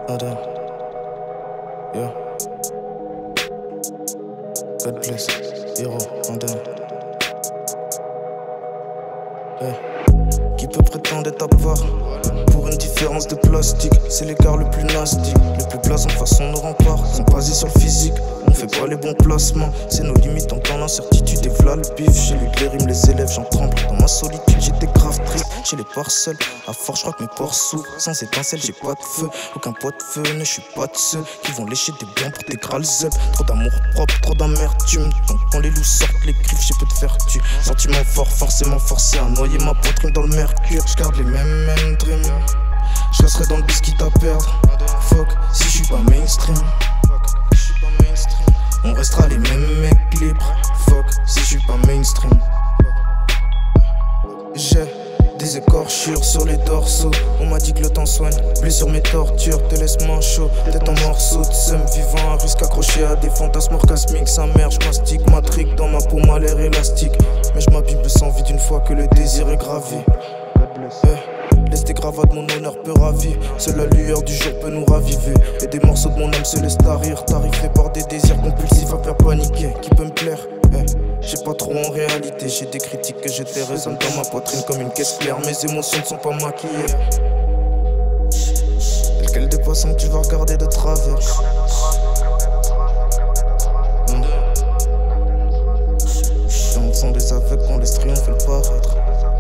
Adam, yeah. God bless, hero, Adam. Hey. Qui peut prétendre être à part pour une différence de plastique? C'est l'écart le plus nasty, le plus blason façon nos remparts sont basés sur le physique. On fait pas les bons placements, c'est nos limites en temps d'incertitude. Et v'là le bif, j'ai lu les rimes, les élèves, j'en tremble. Dans ma solitude, j'étais grave triste. Chez les parcelles, à force, je crois que mes pores s'ouvrent. Sans étincelle, j'ai pas de feu, aucun poids de feu, ne suis pas de ceux qui vont lécher des biens pour tes grâles up. Trop d'amour propre, trop d'amertume. Donc quand les loups sortent les griffes, j'ai peu de vertu. Sentiment fort, forcément forcé à noyer ma poitrine dans le mercure. Je garde les mêmes dreams. Je resterai dans le biscuit à perdre. Fuck, si je suis pas mainstream. On restera les mêmes mecs libres. Fuck, si je suis pas mainstream. J'ai des écorchures sur les dorsaux. On m'a dit que le temps soigne. Blessure mes tortures, te laisse manchot. Tête en morceaux de seum, vivant à risque accroché à des fantasmes orgasmiques. Sa mère, je mastique, matrique dans ma peau, m'a l'air élastique. Mais je m'abîme sans vide une fois que le désir est gravé. Laisse des gravats de mon honneur peu ravi. Seule la lueur du jour peut nous raviver. Et des morceaux de mon âme se laissent tarir. Tarifés par des désirs compulsifs à faire paniquer. Qui peut me plaire? J'ai pas trop en réalité. J'ai des critiques que je tais résonnent dans ma poitrine comme une caisse claire. Mes émotions ne sont pas maquillées. Tel quel des poissons que tu vas regarder de travers. On sent des aveugles qu'on laisse triompher le paraître.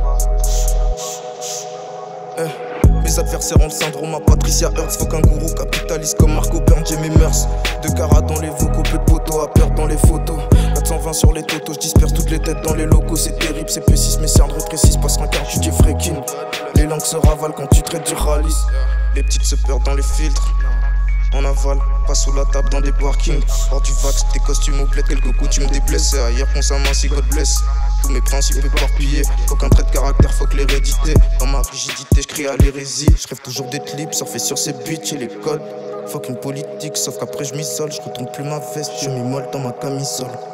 Mes adversaires ont le syndrome à Patricia Hertz. Faut qu'un gourou capitaliste comme Marco Bern, j'ai mes mœurs. De carats dans les vocaux, peu de poteaux à perdre dans les photos. 420 sur les totos, je disperse toutes les têtes dans les locaux. C'est terrible, c'est P6, mes cernes rétrécissent. Passera un quart du freaking. Les langues se ravalent quand tu traites du rallye. Les petites se perdent dans les filtres. En aval, pas sous la table dans des parkings. Hors du vax, des costumes ou plaid, quelques coutumes des blessés. Ailleurs qu'on s'amassie, God bless. Tous mes principes éparpillés, aucun trait de caractère, faut que l'hérédité. Dans ma rigidité, je crie à l'hérésie. Je rêve toujours d'être libre, surfer sur ces bitches et les codes. Fuck une politique, sauf qu'après je m'isole. Je retourne plus ma veste, je m'immole dans ma camisole.